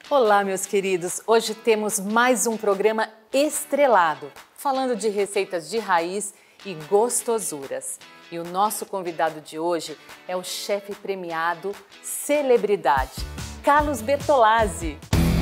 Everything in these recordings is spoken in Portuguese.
Olá, meus queridos! Hoje temos mais um programa estrelado, falando de receitas de raiz e gostosuras. E o nosso convidado de hoje é o chefe premiado celebridade, Carlos Bertolazzi.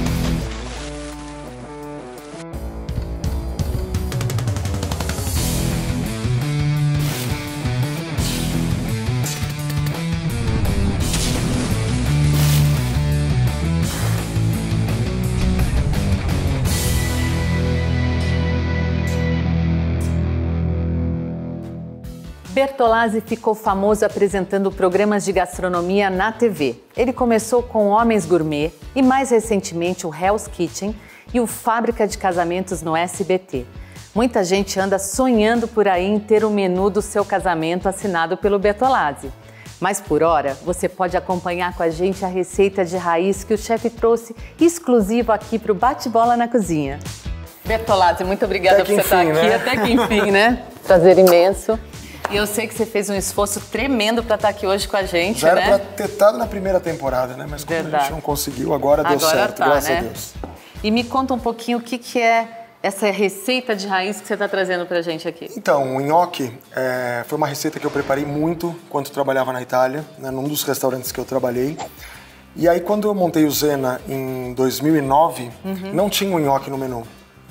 Bertolazzi ficou famoso apresentando programas de gastronomia na TV. Ele começou com Homens Gourmet e mais recentemente o Hell's Kitchen e o Fábrica de Casamentos no SBT. Muita gente anda sonhando por aí em ter o menu do seu casamento assinado pelo Bertolazzi. Mas por hora, você pode acompanhar com a gente a receita de raiz que o chefe trouxe exclusivo aqui para o Bate-Bola na Cozinha. Bertolazzi, muito obrigada por você estar aqui, né? Até que enfim, né? Prazer imenso. E eu sei que você fez um esforço tremendo para estar aqui hoje com a gente, Já né? era para ter estado na primeira temporada, né? Mas como a gente não conseguiu, agora deu certo, graças a Deus. E me conta um pouquinho o que é essa receita de raiz que você está trazendo para a gente aqui. Então, o nhoque foi uma receita que eu preparei muito quando trabalhava na Itália, né, num dos restaurantes que eu trabalhei. E aí, quando eu montei o Zena em 2009, não tinha o nhoque no menu.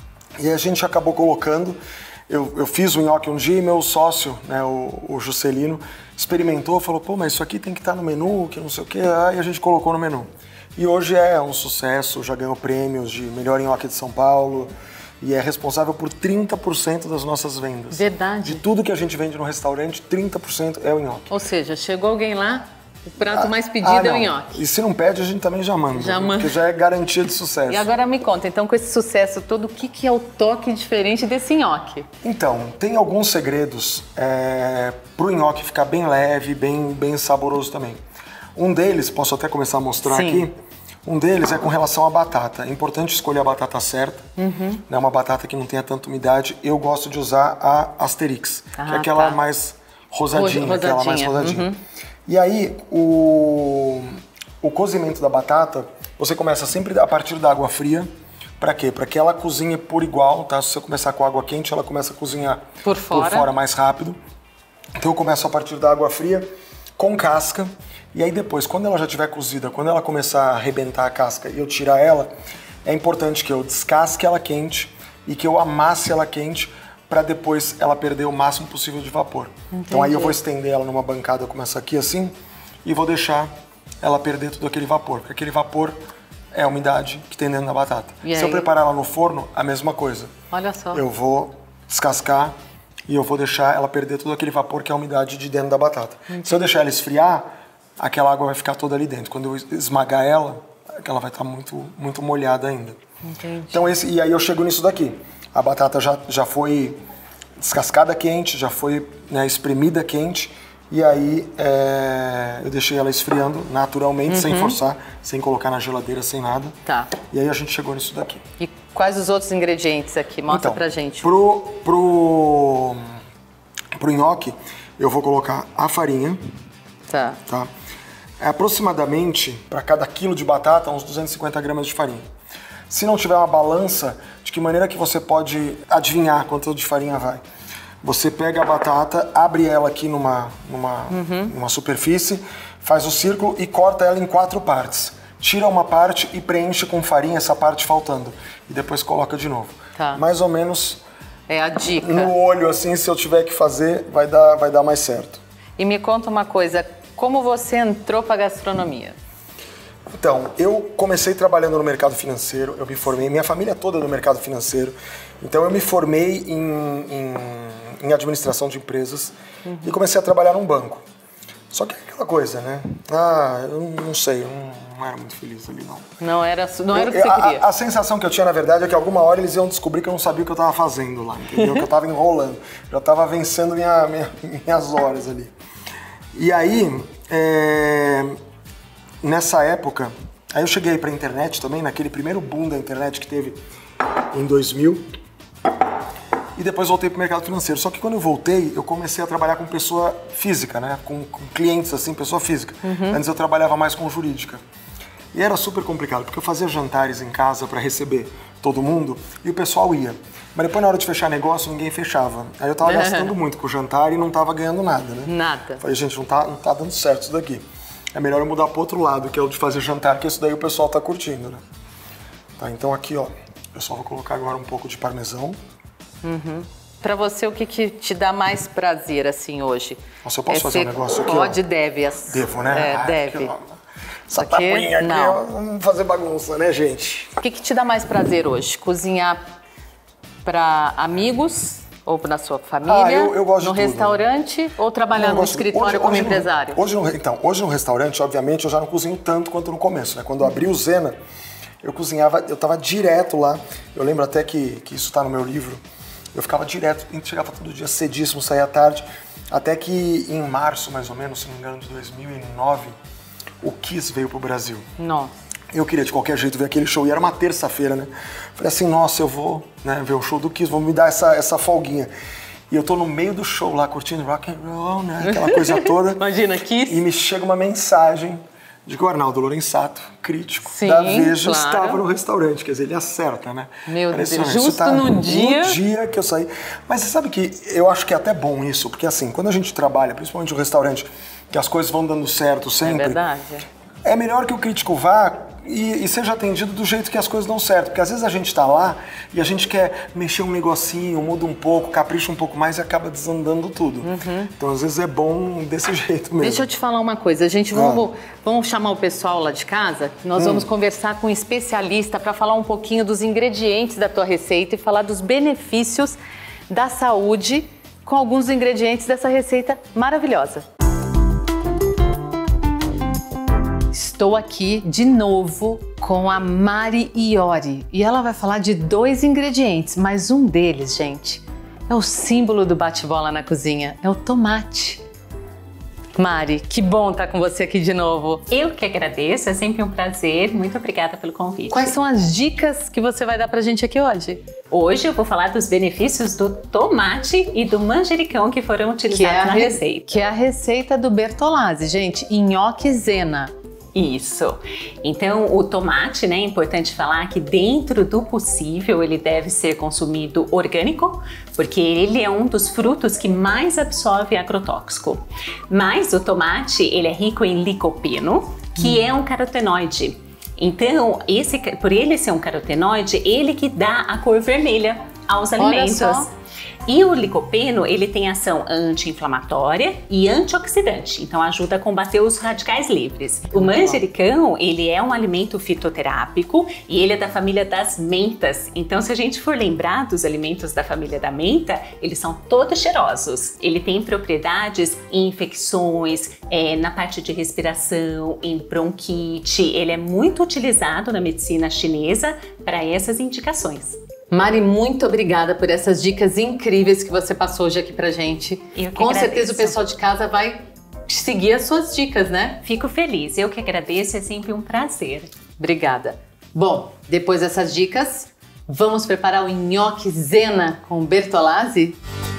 E a gente acabou colocando... Eu fiz o nhoque um dia e meu sócio, né, o Juscelino, experimentou, falou, pô, mas isso aqui tem que estar no menu, que não sei o quê, aí a gente colocou no menu. E hoje é um sucesso, já ganhou prêmios de melhor nhoque de São Paulo e é responsável por 30% das nossas vendas. Verdade. De tudo que a gente vende no restaurante, 30% é o nhoque. Ou seja, chegou alguém lá, o prato mais pedido é o nhoque. E se não pede, a gente também já manda. Porque já é garantia de sucesso. E agora me conta, então, com esse sucesso todo, o que é o toque diferente desse nhoque? Então, tem alguns segredos para o nhoque ficar bem leve, bem saboroso também. Um deles, posso até começar a mostrar aqui, um deles é com relação à batata. É importante escolher a batata certa, né, uma batata que não tenha tanta umidade. Eu gosto de usar a Asterix, que é aquela mais rosadinha, aquela mais rosadinha. E aí, o cozimento da batata, você começa sempre a partir da água fria. Para quê? Para que ela cozinhe por igual, tá? Se você começar com água quente, ela começa a cozinhar por fora mais rápido. Então eu começo a partir da água fria, com casca. E aí depois, quando ela já estiver cozida, quando ela começar a arrebentar a casca e eu tirar ela, é importante que eu descasque ela quente e que eu amasse ela quente, para depois ela perder o máximo possível de vapor. Entendi. Então aí eu vou estender ela numa bancada, eu começo aqui assim, e vou deixar ela perder todo aquele vapor, porque aquele vapor é a umidade que tem dentro da batata. Se eu preparar ela no forno, a mesma coisa. Olha só. Eu vou descascar e eu vou deixar ela perder todo aquele vapor que é a umidade de dentro da batata. Entendi. Se eu deixar ela esfriar, aquela água vai ficar toda ali dentro. Quando eu esmagar ela, ela vai estar muito molhada ainda. Entendi. Então e aí eu chego nisso daqui. A batata já foi descascada quente, já foi, né, espremida quente, e aí eu deixei ela esfriando naturalmente, sem forçar, sem colocar na geladeira, sem nada. Tá. E aí a gente chegou nisso daqui. E quais os outros ingredientes aqui? Mostra pra gente. Pro nhoque, eu vou colocar a farinha. Tá. É aproximadamente, para cada quilo de batata, uns 250 gramas de farinha. Se não tiver uma balança, de que maneira que você pode adivinhar quanto de farinha vai? Você pega a batata, abre ela aqui numa superfície, faz o círculo e corta ela em 4 partes. Tira uma parte e preenche com farinha essa parte faltando. E depois coloca de novo. Tá. Mais ou menos é a dica. No olho, assim, se eu tiver que fazer, vai dar mais certo. E me conta uma coisa, como você entrou para a gastronomia? Então, eu comecei trabalhando no mercado financeiro, eu me formei, minha família toda é do mercado financeiro, então eu me formei em administração de empresas e comecei a trabalhar num banco. Só que é aquela coisa, né? Eu não sei, eu não era muito feliz ali, não. Não era o que você queria? A sensação que eu tinha, na verdade, é que alguma hora eles iam descobrir que eu não sabia o que eu estava fazendo lá, entendeu? Que eu estava enrolando, já estava vencendo minhas horas ali. E aí, nessa época, aí eu cheguei para a internet também, naquele primeiro boom da internet que teve em 2000, e depois voltei para o mercado financeiro. Só que quando eu voltei, eu comecei a trabalhar com pessoa física, né? Com clientes, assim, pessoa física. Antes eu trabalhava mais com jurídica. E era super complicado, porque eu fazia jantares em casa para receber todo mundo e o pessoal ia. Mas depois, na hora de fechar negócio, ninguém fechava. Aí eu tava gastando muito com o jantar e não tava ganhando nada, né? Nada. Falei, gente, não tá dando certo isso daqui. É melhor eu mudar pro outro lado, que é o de fazer jantar, que isso daí o pessoal tá curtindo, né? Tá, então aqui, ó, eu só vou colocar agora um pouco de parmesão. Pra você, o que te dá mais prazer, assim, hoje? Nossa, eu posso fazer um negócio aqui, pode, ó? deve. Devo, né? Deve. Aqui, essa tapuinha aqui, ó, vamos fazer bagunça, né, gente? O que te dá mais prazer hoje? Cozinhar para amigos ou para sua família? Eu gosto no de tudo. Restaurante ou trabalhar no escritório como empresário? Hoje no restaurante, obviamente, eu já não cozinho tanto quanto no começo, né? Quando eu abri o Zena, eu cozinhava, eu tava direto lá. Eu lembro até que isso tá no meu livro. Eu ficava direto, chegava todo dia cedíssimo, saía à tarde. Até que em março, mais ou menos, se não me engano, de 2009, o Kiss veio pro Brasil. Nossa. Eu queria de qualquer jeito ver aquele show, e era uma terça-feira, né? Falei assim, nossa, eu vou, né, ver o show do Kiss, vão me dar essa folguinha. E eu tô no meio do show lá, curtindo rock and roll, né, aquela coisa toda. Imagina, Kiss. E me chega uma mensagem de que o Arnaldo Lorenzato, crítico da Veja, estava no restaurante. Quer dizer, ele acerta, né? Meu Deus, justo no dia... No dia que eu saí. Mas você sabe que eu acho que é até bom isso, porque assim, quando a gente trabalha, principalmente no restaurante, que as coisas vão dando certo sempre... É verdade. É melhor que o crítico vá e seja atendido do jeito que as coisas dão certo. Porque às vezes a gente tá lá e a gente quer mexer um negocinho, muda um pouco, capricha um pouco mais e acaba desandando tudo. Então às vezes é bom desse jeito mesmo. Deixa eu te falar uma coisa. A gente vamos chamar o pessoal lá de casa. Nós vamos conversar com um especialista para falar um pouquinho dos ingredientes da tua receita e falar dos benefícios da saúde com alguns ingredientes dessa receita maravilhosa. Estou aqui de novo com a Mari Iori e ela vai falar de 2 ingredientes, mas um deles, gente, é o símbolo do bate-bola na cozinha, é o tomate. Mari, que bom estar com você aqui de novo. Eu que agradeço, é sempre um prazer, muito obrigada pelo convite. Quais são as dicas que você vai dar pra gente aqui hoje? Hoje eu vou falar dos benefícios do tomate e do manjericão que foram utilizados na receita. Que é a receita do Bertolazzi, gente, nhoque Zena. Isso. Então, o tomate, né, é importante falar que dentro do possível ele deve ser consumido orgânico, porque ele é um dos frutos que mais absorve agrotóxico. Mas o tomate, ele é rico em licopeno, que é um carotenoide. Então, por ele ser um carotenoide, ele que dá a cor vermelha aos alimentos. Olha só. E o licopeno, ele tem ação anti-inflamatória e antioxidante, então ajuda a combater os radicais livres. O manjericão, ele é um alimento fitoterápico e ele é da família das mentas. Então, se a gente for lembrar dos alimentos da família da menta, eles são todos cheirosos. Ele tem propriedades em infecções, na parte de respiração, em bronquite. Ele é muito utilizado na medicina chinesa para essas indicações. Mari, muito obrigada por essas dicas incríveis que você passou hoje aqui pra gente. Com certeza o pessoal de casa vai seguir as suas dicas, né? Fico feliz, eu que agradeço, é sempre um prazer. Obrigada. Bom, depois dessas dicas, vamos preparar o nhoque Zena com Bertolazzi?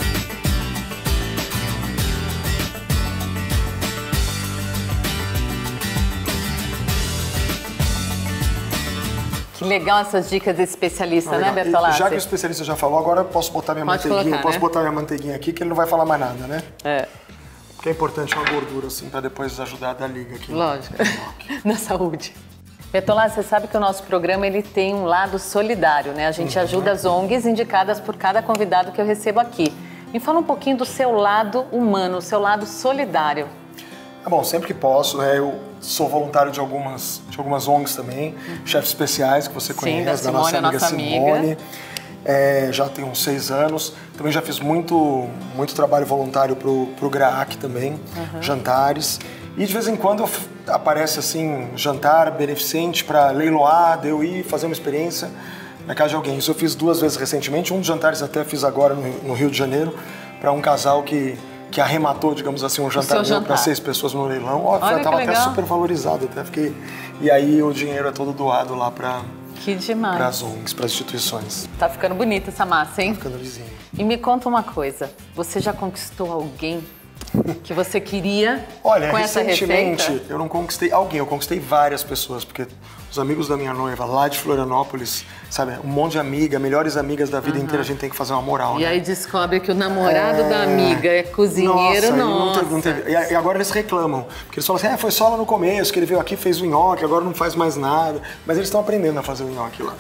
Que legal essas dicas desse especialista, né, Bertolazzi? Já que o especialista já falou, agora eu posso botar minha manteiguinha. Posso botar minha manteiguinha aqui, que ele não vai falar mais nada, né? É. Porque é importante uma gordura, assim, pra depois ajudar a dar liga aqui. Lógico. Na saúde. Bertolazzi, você sabe que o nosso programa ele tem um lado solidário, né? A gente ajuda as ONGs indicadas por cada convidado que eu recebo aqui. Me fala um pouquinho do seu lado humano, o seu lado solidário. Bom, sempre que posso, né? Eu sou voluntário de algumas ONGs também, chefes especiais que você conhece, da nossa amiga Simone. Já tem uns 6 anos. Também já fiz muito trabalho voluntário pro GRAAC também, jantares. E de vez em quando aparece assim, jantar beneficente para leiloar, de eu ir fazer uma experiência na casa de alguém. Isso eu fiz 2 vezes recentemente, um dos jantares até fiz agora no Rio de Janeiro, para um casal que arrematou, digamos assim, um jantar para 6 pessoas no leilão. Ó, estava até super valorizado, até fiquei... E aí o dinheiro é todo doado lá para as ONGs, para as instituições. Tá ficando bonita essa massa, hein? Tá ficando lisinho. E me conta uma coisa, você já conquistou alguém que você queria Olha, com essa recentemente receita? eu não conquistei alguém, eu conquistei várias pessoas, porque os amigos da minha noiva lá de Florianópolis, sabe, um monte de amiga, melhores amigas da vida inteira, a gente tem que fazer uma moral, E né? aí descobre que o namorado da amiga é cozinheiro, Nossa, não teve. E agora eles reclamam, porque eles falam assim, foi só lá no começo, que ele veio aqui, fez o nhoque, agora não faz mais nada. Mas eles estão aprendendo a fazer o nhoque lá.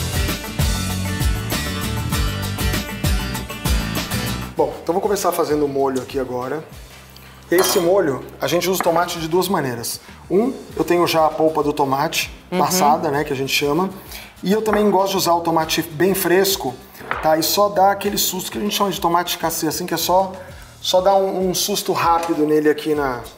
Bom, então vou começar fazendo o molho aqui agora. Esse molho, a gente usa o tomate de duas maneiras. Eu tenho já a polpa do tomate passada, né, que a gente chama. E eu também gosto de usar o tomate bem fresco, tá? E só dá aquele susto que a gente chama de tomate cassê, assim, que é só dar um susto rápido nele aqui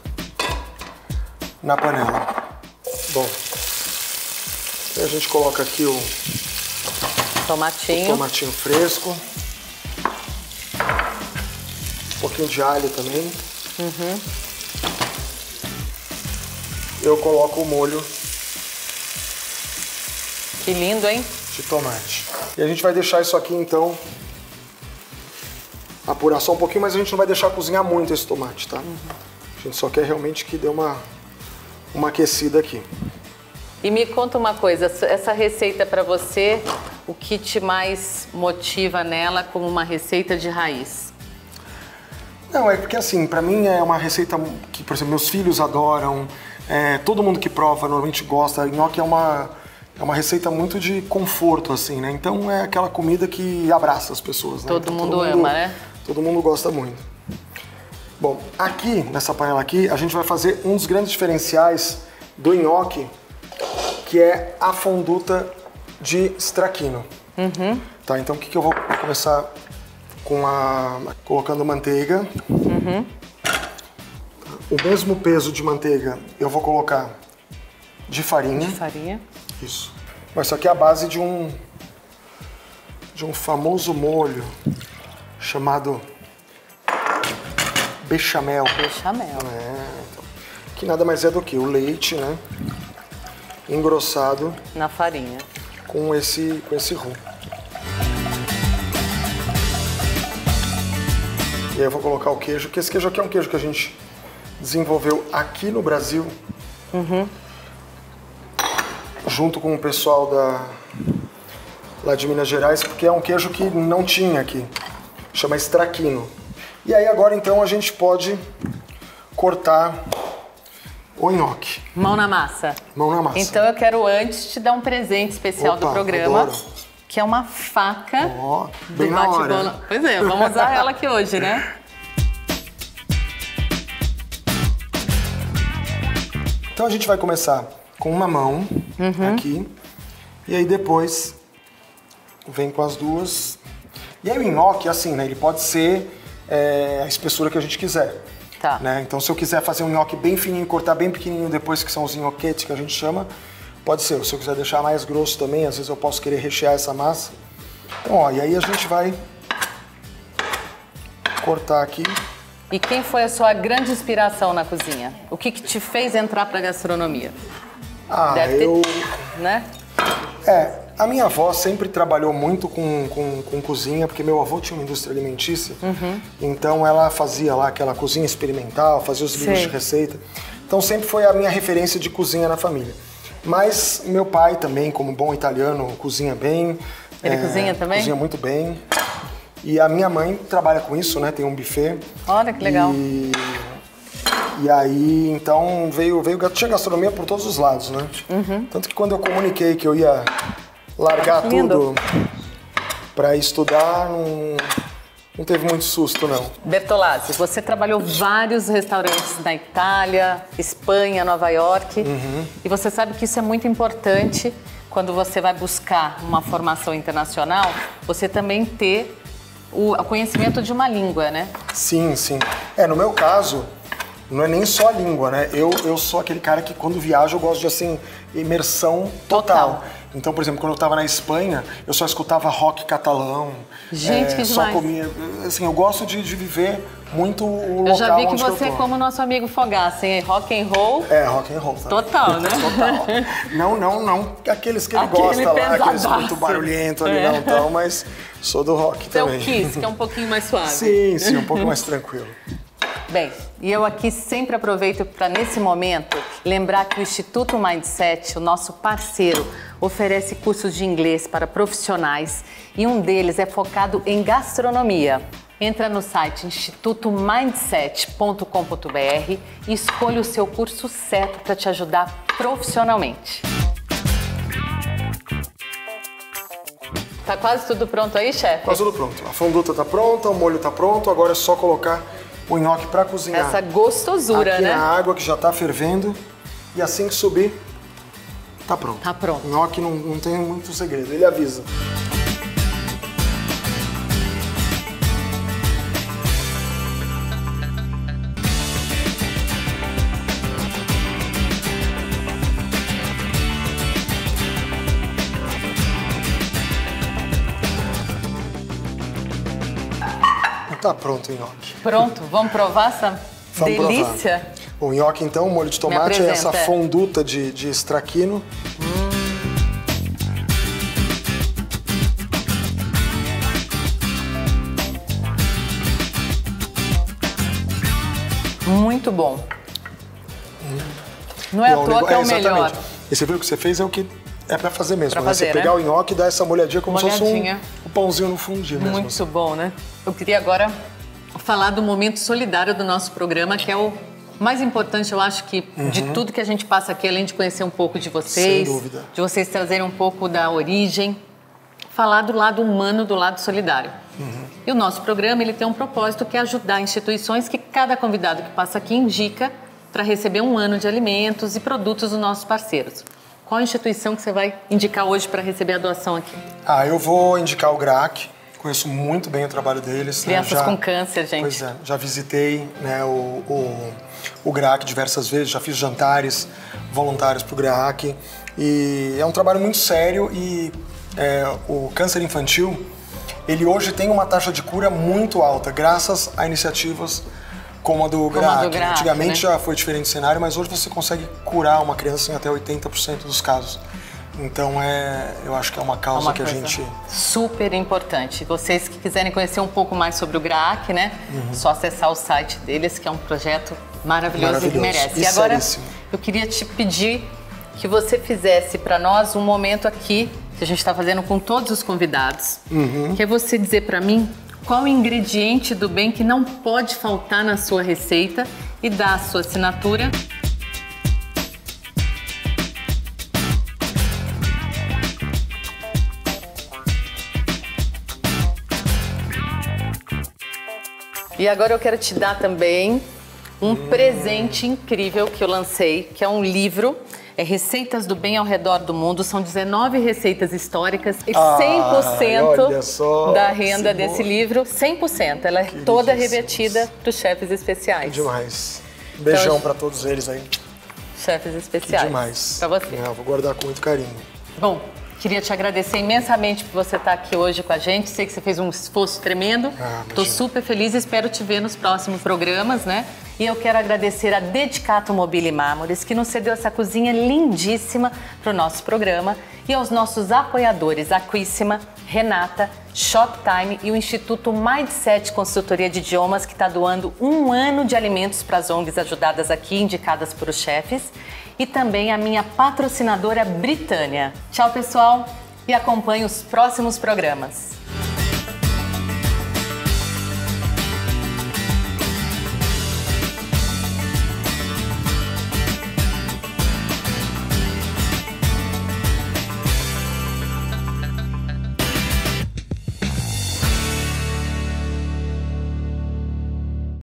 na panela. Bom, aí a gente coloca aqui o tomatinho fresco. Um pouquinho de alho também. Eu coloco o molho. Que lindo, hein? De tomate. E a gente vai deixar isso aqui, então, apurar só um pouquinho, mas a gente não vai deixar cozinhar muito esse tomate, tá? A gente só quer realmente que dê uma aquecida aqui. E me conta uma coisa, essa receita para você, o que te mais motiva nela como uma receita de raiz? Não, é porque assim, pra mim é uma receita que, por exemplo, meus filhos adoram, todo mundo que prova normalmente gosta. Nhoque é uma receita muito de conforto, assim, né? Então é aquela comida que abraça as pessoas, né? Todo então, mundo ama, né? Todo mundo gosta muito. Bom, aqui, nessa panela aqui, a gente vai fazer um dos grandes diferenciais do nhoque, que é a fonduta de stracchino. Tá, então o que eu vou começar colocando manteiga. O mesmo peso de manteiga eu vou colocar de farinha. De farinha. Isso. Mas isso aqui é a base de um famoso molho chamado bechamel. Bechamel. Então, que nada mais é do que o leite, né? Engrossado Na farinha. com esse roux. E aí eu vou colocar o queijo, que esse queijo aqui é um queijo que a gente desenvolveu aqui no Brasil, junto com o pessoal lá de Minas Gerais, porque é um queijo que não tinha aqui, chama stracchino. E aí agora então a gente pode cortar o nhoque. Mão na massa. Mão na massa. Então eu quero antes te dar um presente especial do programa. Adoro. Que é uma faca bem do na bate-bola. hora. Pois é, vamos usar ela aqui hoje, né? Então a gente vai começar com uma mão aqui, e aí depois vem com as duas. E aí o nhoque, assim, né, ele pode ser a espessura que a gente quiser. Tá. Né? Então se eu quiser fazer um nhoque bem fininho, cortar bem pequenininho depois, que são os nhoquetes que a gente chama, pode ser. Se eu quiser deixar mais grosso também, às vezes eu posso querer rechear essa massa. Então, ó, e aí a gente vai cortar aqui. E quem foi a sua grande inspiração na cozinha? O que te fez entrar para a gastronomia? Deve ter, né? A minha avó sempre trabalhou muito com cozinha, porque meu avô tinha uma indústria alimentícia. Então ela fazia lá aquela cozinha experimental, fazia os livros de receita. Então sempre foi a minha referência de cozinha na família. Mas meu pai também, como bom italiano, cozinha bem. Ele cozinha também? Cozinha muito bem. E a minha mãe trabalha com isso, né? Tem um buffet. Olha que legal. E aí, então, tinha gastronomia por todos os lados, né? Tanto que quando eu comuniquei que eu ia largar tudo para estudar, não teve muito susto, não. Bertolazzi, você trabalhou vários restaurantes na Itália, Espanha, Nova York. E você sabe que isso é muito importante quando você vai buscar uma formação internacional, você também ter o conhecimento de uma língua, né? Sim, sim. No meu caso, não é nem só a língua, né? Eu sou aquele cara que quando viajo eu gosto de, assim, imersão total. Então, por exemplo, quando eu estava na Espanha, eu só escutava rock catalão. Gente, que só demais. Comia. Assim, eu gosto de viver muito o local. Eu já vi que onde você eu é como nosso amigo Fogaça, hein? Rock and roll. Rock and roll. Sabe? Total, né? Total. Não aqueles que ele gosta lá, aqueles muito barulhentos ali, não tão, mas sou do rock Você também. é o Kiss, que é um pouquinho mais suave. Sim, um pouco mais tranquilo. Bem, e eu aqui sempre aproveito para, nesse momento, lembrar que o Instituto Mindset, o nosso parceiro, oferece cursos de inglês para profissionais e um deles é focado em gastronomia. Entra no site institutomindset.com.br e escolha o seu curso certo para te ajudar profissionalmente. Tá quase tudo pronto aí, chefe? Quase tudo pronto. A fonduta tá pronta, o molho tá pronto, agora é só colocar o nhoque para cozinhar. Essa gostosura, aqui né? na água que já tá fervendo e assim que subir, tá pronto. Tá pronto. O nhoque não tem muito segredo, ele avisa. Tá pronto o nhoque. Pronto, vamos provar essa delícia? Provar. O nhoque, então, o molho de tomate é essa fonduta de estraquino. Muito bom. Não é à toa que é o melhor. E você viu o que você fez é o que é pra fazer mesmo. Pra fazer, você pegar o nhoque e dar essa molhadinha como se fosse um pãozinho no fundinho mesmo. Muito bom, né? Eu queria agora falar do momento solidário do nosso programa, que é o mais importante, eu acho que, de tudo que a gente passa aqui, além de conhecer um pouco de vocês, sem dúvida, de vocês trazerem um pouco da origem, falar do lado humano, do lado solidário. E o nosso programa, ele tem um propósito que é ajudar instituições que cada convidado que passa aqui indica para receber um ano de alimentos e produtos dos nossos parceiros. Qual a instituição que você vai indicar hoje para receber a doação aqui? Eu vou indicar o GRAAC. Conheço muito bem o trabalho deles. Crianças com câncer, gente. Pois é, já visitei, né, o GRAAC diversas vezes, já fiz jantares voluntários para o GRAAC. E é um trabalho muito sério e o câncer infantil, ele hoje tem uma taxa de cura muito alta, graças a iniciativas como a do GRAAC. Antigamente já foi diferente o cenário, mas hoje você consegue curar uma criança em até 80% dos casos. Então, eu acho que é uma causa que a gente... super importante. Vocês que quiserem conhecer um pouco mais sobre o GRAAC, né? Só acessar o site deles, que é um projeto maravilhoso. E que merece. E agora, eu queria te pedir que você fizesse para nós um momento aqui, que a gente está fazendo com todos os convidados, que é você dizer para mim qual o ingrediente do bem que não pode faltar na sua receita e dar a sua assinatura. E agora eu quero te dar também um presente incrível que eu lancei, que é um livro, Receitas do Bem ao Redor do Mundo. São 19 receitas históricas e 100% da renda desse livro, 100%. Ela é toda revertida para os chefes especiais. Que demais. Beijão então, para todos eles aí. Chefes especiais. Que demais. Para você. Vou guardar com muito carinho. Bom, queria te agradecer imensamente por você estar aqui hoje com a gente. Sei que você fez um esforço tremendo. Estou super feliz e espero te ver nos próximos programas, né? E eu quero agradecer a Dedicato Mobile Mármores, que nos cedeu essa cozinha lindíssima para o nosso programa, e aos nossos apoiadores, Aquíssima, Renata, Shoptime e o Instituto Mindset Consultoria de Idiomas, que está doando 1 ano de alimentos para as ONGs ajudadas aqui, indicadas por os chefes, e também a minha patrocinadora Britânia. Tchau, pessoal, e acompanhe os próximos programas.